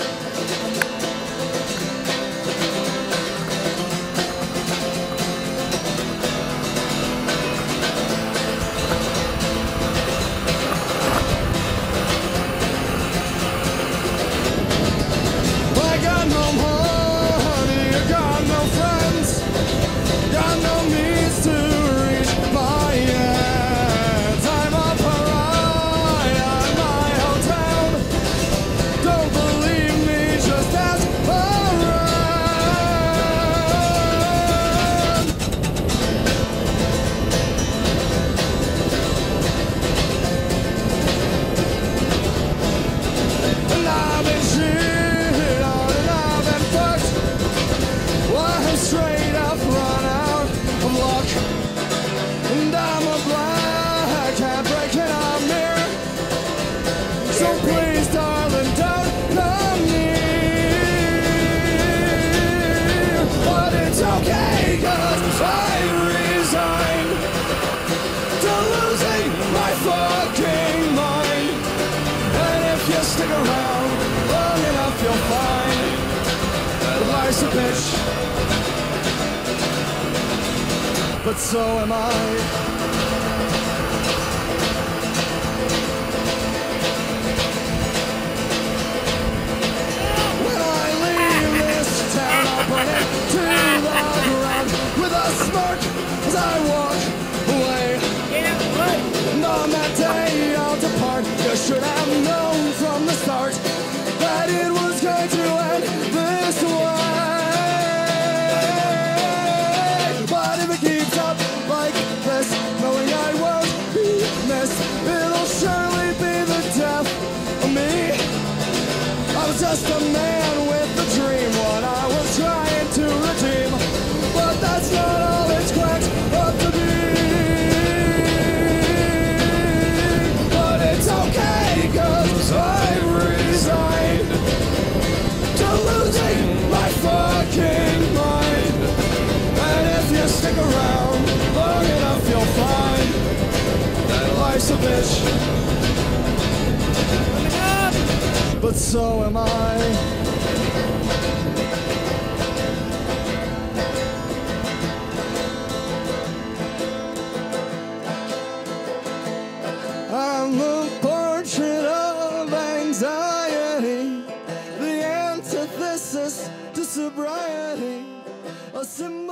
Stick around long enough, you'll find that life's a bitch, but so am I. When I leave this town, I'll burn it to the ground with a smirk as I walk away. And on that day I'll depart. You should have known from the start that it was going to end this way. But if it keeps up like this, knowing I won't be missed, it'll surely be the death of me. I was just a man with a dream, what I was trying to redeem, but that's not all it's cracked up to be. But it's okay, 'cause I've resigned to losing my fucking mind. And if you stick around long enough, you'll find that life's a bitch, but so am I. I'm the portrait of anxiety, the antithesis to sobriety, a symbol